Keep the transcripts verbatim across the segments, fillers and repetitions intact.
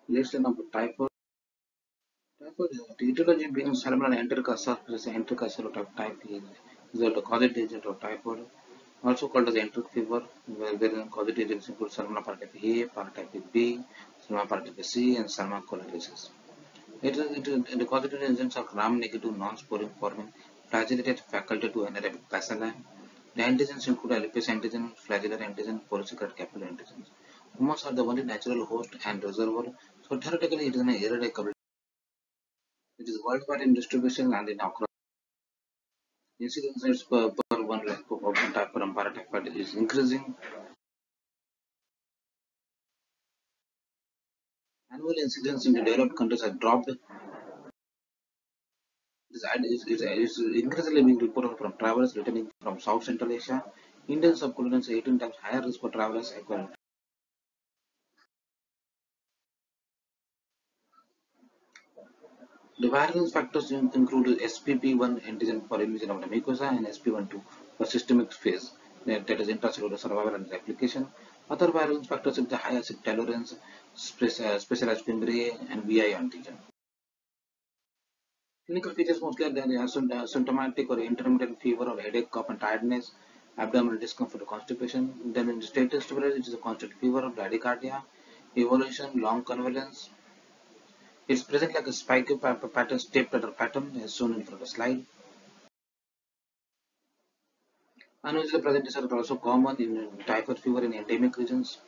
Let's learn about typhoid. Typhoid is the etiology being cerebral enteric-ulcer, enteric ulcer type typhi is the causative agent of typhoid, also called as enteric fever, where wherein causative agents include Salmonella paratitis A, paratitis B, Salmonella paratitis C, and Salmonella cholerae. It is, it is, the causative agents are gram-negative non-sporing forming, flagellated faculty to anaerobic bacilli. The antigens include alipase antigen, flagellar antigen, polysaccharide capillary antigens. Humans are the only natural host and reservoir, so theoretically it is an eradical. It is worldwide in distribution and in across. Incidence rates per, per one lakh population type per paratyphoid is increasing. Annual incidence in the developed countries have dropped. It is, is, is, is increasingly being reported from travelers returning from South Central Asia. Indian subcontinent eighteen times higher risk for travelers equivalent. The viral factors include S P P one antigen for invasion of the mucosa and S P one two for systemic phase, that is intracellular survival and replication. Other viral factors include the high acid tolerance, specialized fimbriae, and V I antigen. Clinical features mostly are there are symptomatic or intermittent fever or headache, cough and tiredness, abdominal discomfort or constipation. Then in the status tuberous, it is a constant fever or bradycardia, evolution, long convalescence. It's present like a spike pattern, step ladder pattern as shown in front of the slide. Unusual presentation are also common in typhoid fever in endemic regions.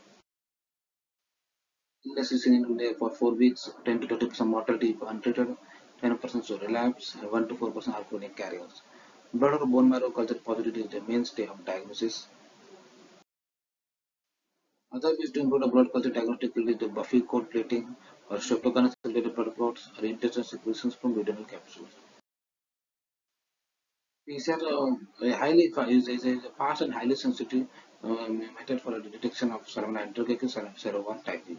Illness is seen in India for four weeks, ten to thirty percent mortality if untreated, ten percent to relapse, and one to four percent are chronic carriers. Blood or bone marrow culture positivity is the mainstay of diagnosis. Other ways to improve the blood culture diagnostic will be the Buffy coat plating or streptococcus related blood clots or intestinal secretions from duodenal capsules. P C R uh, a highly is, is a fast and highly sensitive uh, method for the detection of Salmonella entericis and sero one typhi.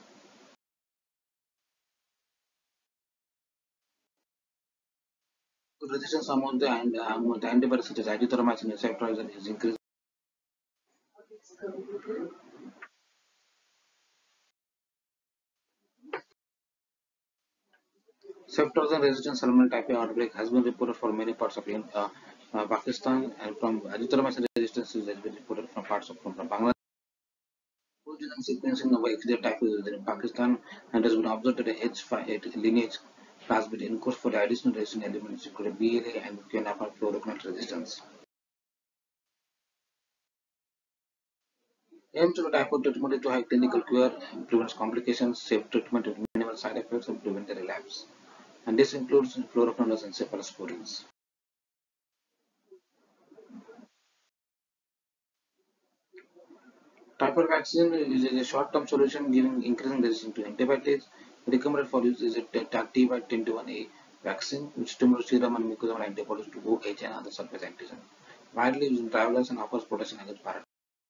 Resistance among the, and, among the antibiotics such as azithromycin and ceftriaxone is increased. Ceftriaxone resistant Salmonella typhi outbreak has been reported for many parts of uh, uh, Pakistan, and from azithromycin resistance has been reported from parts of from, from Bangladesh. Whole genome sequencing of Echinacea typhi is in Pakistan and has been observed that the H five lineage plasmid encodes for the additional resistant elements including B L A and Quinapa fluoroquinolone resistance. Aim to typhoid treatment is to have clinical cure, prevents complications, safe treatment with minimal side effects, and prevent the relapse. And this includes fluoroquinolones and cephalosporins. Typhoid vaccine is a short-term solution giving increasing resistance to antibiotics. Recommended for use is a Typhoid ten to one A vaccine, which stimulates serum and mucosal antibodies to O H and other surface antigen. Widely used in travelers and offers protection against parasites.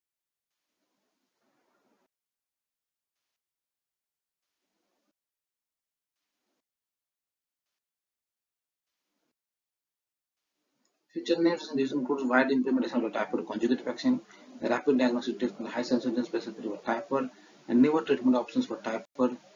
Future names and these include wide implementation of the typhoid conjugate vaccine, the rapid diagnostic test for high sensitivity specificity for typhoid, and newer treatment options for typhoid